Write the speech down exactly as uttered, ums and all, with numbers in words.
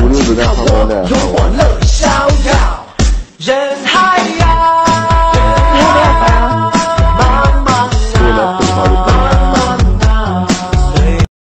路子在旁边的。 有我乐逍遥，人海呀。